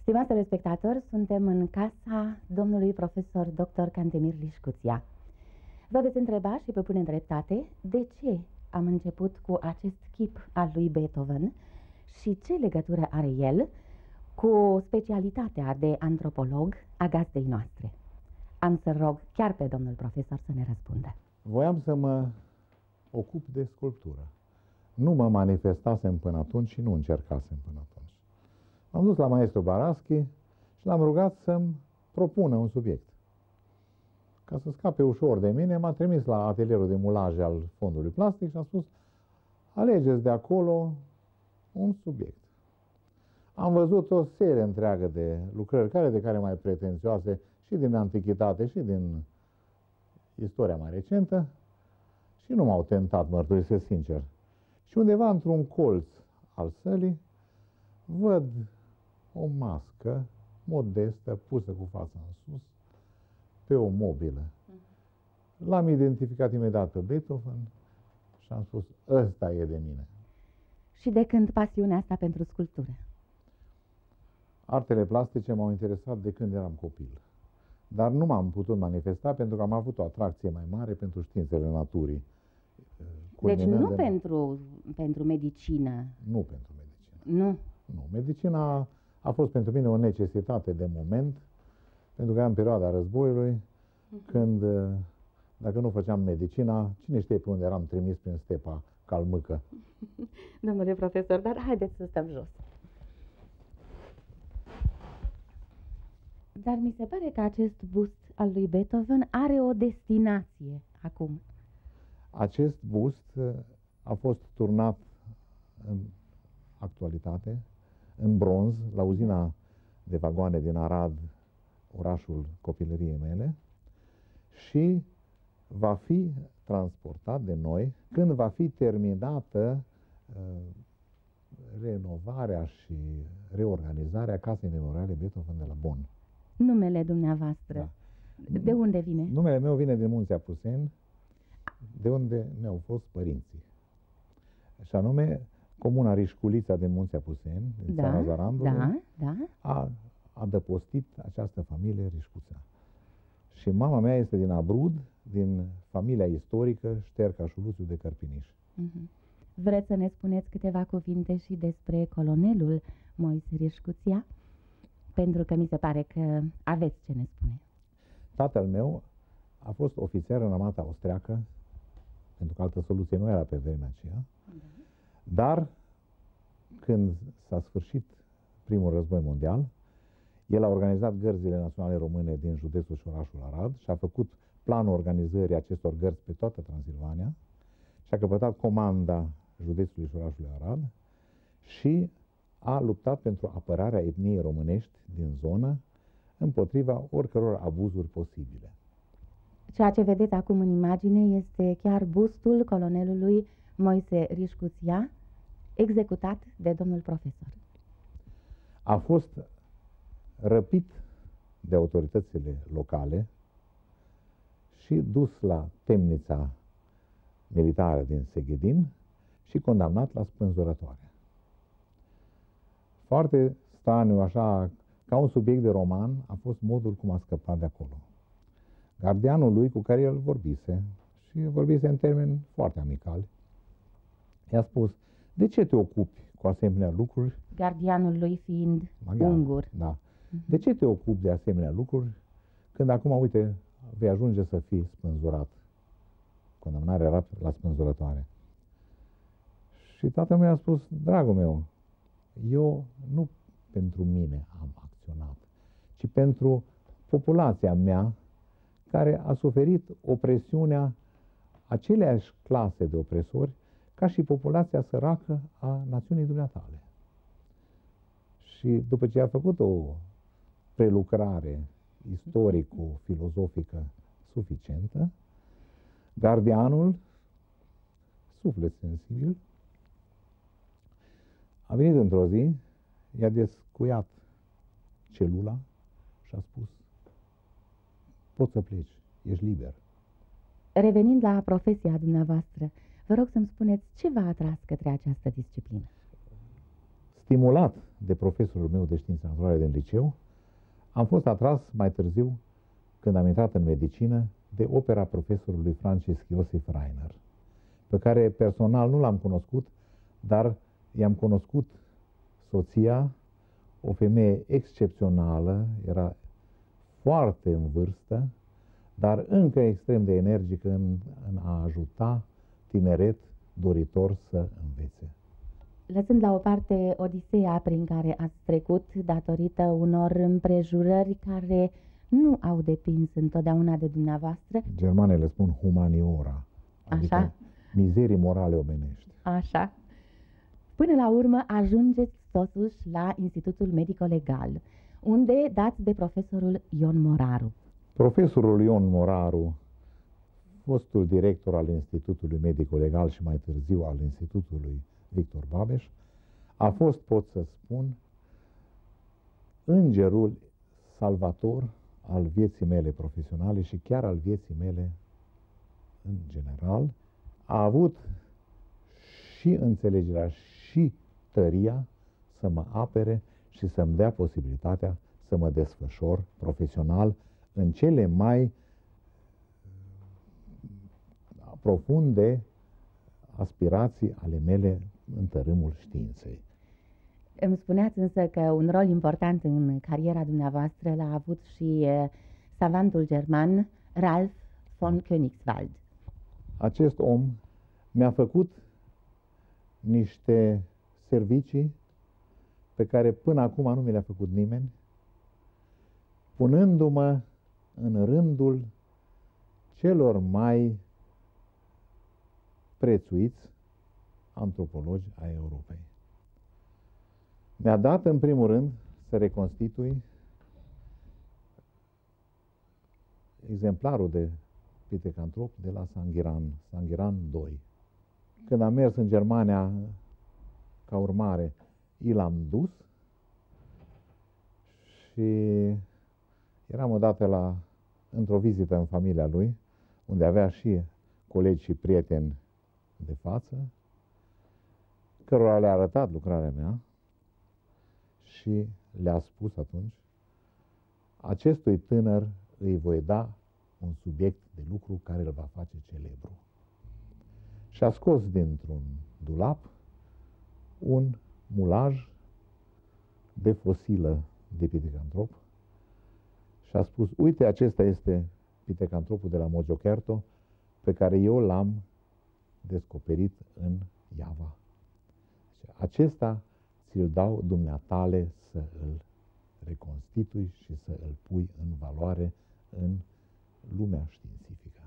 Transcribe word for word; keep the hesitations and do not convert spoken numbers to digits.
Stimați telespectatori, suntem în casa domnului profesor doctor Cantemir Lișcuția. Vă veți întreba și vă pune în dreptate de ce am început cu acest chip al lui Beethoven și ce legătură are el cu specialitatea de antropolog a gazdei noastre. Am să rog chiar pe domnul profesor să ne răspundă. Voiam să mă ocup de sculptură. Nu mă manifestasem până atunci și nu încercasem până atunci. Am dus la maestru Baraschi și l-am rugat să-mi propună un subiect. Ca să scape ușor de mine, m-a trimis la atelierul de mulaje al fondului plastic și a spus: alegeți de acolo un subiect. Am văzut o serie întreagă de lucrări, care de care mai pretențioase, și din antichitate și din istoria mai recentă, și nu m-au tentat, mărturisesc sincer. Și undeva într-un colț al sălii văd o mască modestă pusă cu fața în sus pe o mobilă. L-am identificat imediat pe Beethoven și am spus: ăsta e de mine. Și de când pasiunea asta pentru sculptură? Artele plastice m-au interesat de când eram copil. Dar nu m-am putut manifesta pentru că am avut o atracție mai mare pentru științele naturii. Deci nu de... pentru, pentru medicină? Nu pentru medicină. Nu? Nu. Medicina a fost pentru mine o necesitate de moment, pentru că era în perioada războiului, uh-huh. când, dacă nu făceam medicina, cine știe pe unde eram trimis prin stepa calmâcă. Domnule profesor, dar haideți să stăm jos. Dar mi se pare că acest bust al lui Beethoven are o destinație acum. Acest bust a fost turnat în actualitate, în bronz, la uzina de vagoane din Arad, orașul copilăriei mele, și va fi transportat de noi când va fi terminată uh, renovarea și reorganizarea Casei Memoriale Beethoven de la Bonn. Numele dumneavoastră, da. De unde vine? Numele meu vine din Munții Apuseni, de unde mi-au fost părinții. Și anume, comuna Rișculița din Munții Apuseni, din da, țara Zarandului, da, da. a adăpostit această familie Rișcuța. Și mama mea este din Abrud, din familia istorică Șterca-Șuluțu de Cărpiniș. Uh-huh. Vreți să ne spuneți câteva cuvinte și despre colonelul Moise Rișcuția? Pentru că mi se pare că aveți ce ne spune. Tatăl meu a fost ofițer în armata austriacă, pentru că altă soluție nu era pe vremea aceea, da. Dar când s-a sfârșit primul război mondial, el a organizat gărzile naționale române din județul și orașul Arad și a făcut planul organizării acestor gărzi pe toată Transilvania și a căpătat comanda județului și orașului Arad și a luptat pentru apărarea etniei românești din zonă împotriva oricăror abuzuri posibile. Ceea ce vedeți acum în imagine este chiar bustul colonelului Moise Rișcuția, executat de domnul profesor. A fost răpit de autoritățile locale și dus la temnița militară din Seghedin și condamnat la spânzurătoare. Foarte straniu, așa, ca un subiect de roman, a fost modul cum a scăpat de acolo. Gardianul lui, cu care el vorbise, și vorbise în termeni foarte amicali, i-a spus: de ce te ocupi cu asemenea lucruri? Gardianul lui fiind maghiar, ungur. Da. Uh-huh. De ce te ocupi de asemenea lucruri când acum, uite, vei ajunge să fii spânzurat? Condamnarea era la spânzurătoare. Și tatăl meu a spus: dragul meu, eu nu pentru mine am acționat, ci pentru populația mea care a suferit opresiunea aceleași clase de opresori ca și populația săracă a națiunii dumneatale. Și după ce a făcut o prelucrare istorico-filozofică suficientă, gardianul, suflet sensibil, a venit într-o zi, i-a descuiat celula și a spus: poți să pleci, ești liber. Revenind la profesia dumneavoastră, vă rog să-mi spuneți ce v-a atras către această disciplină. stimulat de profesorul meu de științe naturale din liceu, am fost atras mai târziu, când am intrat în medicină, de opera profesorului Francisc Iosif Rainer, pe care personal nu l-am cunoscut, dar i-am cunoscut soția, o femeie excepțională, era foarte în vârstă, dar încă extrem de energică în, în a ajuta tineret doritor să învețe. Lăsând la o parte odiseea prin care ați trecut datorită unor împrejurări care nu au depins întotdeauna de dumneavoastră. Germanele spun humaniora, adică Așa? mizerii morale omenești. Așa. Până la urmă ajungeți totuși la Institutul Medico-Legal, unde dați de profesorul Ion Moraru. Profesorul Ion Moraru, fostul director al Institutului Medico-Legal și mai târziu al Institutului Victor Babeș, a fost, pot să spun, îngerul salvator al vieții mele profesionale și chiar al vieții mele în general. A avut și înțelegerea și tăria să mă apere și să-mi dea posibilitatea să mă desfășor profesional în cele mai profunde aspirații ale mele în tărâmul științei. Îmi spuneați însă că un rol important în cariera dumneavoastră l-a avut și savantul german Ralph von Königswald. Acest om mi-a făcut niște servicii pe care până acum nu mi le-a făcut nimeni, punându-mă în rândul celor mai prețuiți antropologi ai Europei. Mi-a dat, în primul rând, să reconstitui exemplarul de pitecantrop de la Sanghiran, Sanghiran doi. Când am mers în Germania, ca urmare, i l-am dus și eram odată la, într-o vizită în familia lui, unde avea și colegi și prieteni de față, cărora le-a arătat lucrarea mea și le-a spus atunci: acestui tânăr îi voi da un subiect de lucru care îl va face celebru. Și a scos dintr-un dulap un mulaj de fosilă de pitecantrop și a spus: uite, acesta este pitecantropul de la Mojokerto pe care eu l-am descoperit în Java. Acesta ți-l dau dumneatale să îl reconstitui și să îl pui în valoare în lumea științifică.